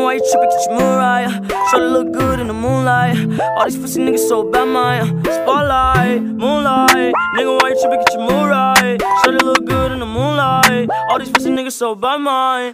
why you trippin', get your mood right. Shorty look good in the moonlight. All these pussy niggas so bad, man. Spotlight, moonlight. Nigga, why you trippin', get your mood right. Shorty look good in the moonlight. All these pussy niggas so bad, man.